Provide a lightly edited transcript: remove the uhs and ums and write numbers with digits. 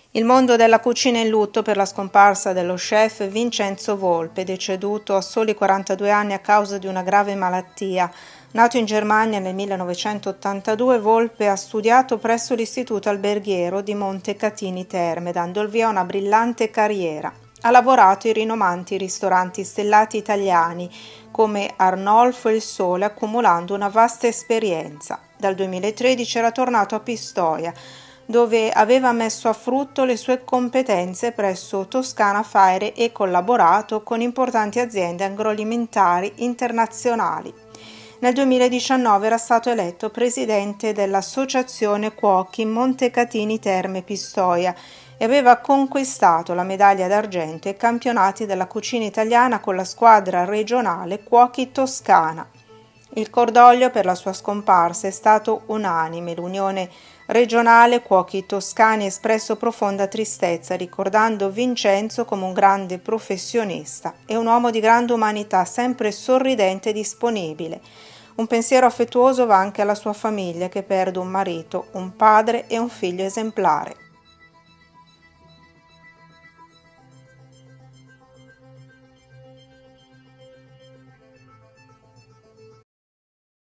Il mondo della cucina è in lutto per la scomparsa dello chef Vincenzo Volpe, deceduto a soli 42 anni a causa di una grave malattia. Nato in Germania nel 1982, Volpe ha studiato presso l'Istituto Alberghiero di Montecatini Terme, dando il via a una brillante carriera. Ha lavorato in rinomanti ristoranti stellati italiani come Arnolfo e Il Sole, accumulando una vasta esperienza. Dal 2013 era tornato a Pistoia, dove aveva messo a frutto le sue competenze presso Toscana Faire e collaborato con importanti aziende agroalimentari internazionali. Nel 2019 era stato eletto presidente dell'Associazione Cuochi Montecatini Terme Pistoia e aveva conquistato la medaglia d'argento ai campionati della cucina italiana con la squadra regionale Cuochi Toscana. Il cordoglio per la sua scomparsa è stato unanime. L'Unione Regionale Cuochi Toscani ha espresso profonda tristezza, ricordando Vincenzo come un grande professionista e un uomo di grande umanità, sempre sorridente e disponibile. Un pensiero affettuoso va anche alla sua famiglia, che perde un marito, un padre e un figlio esemplare.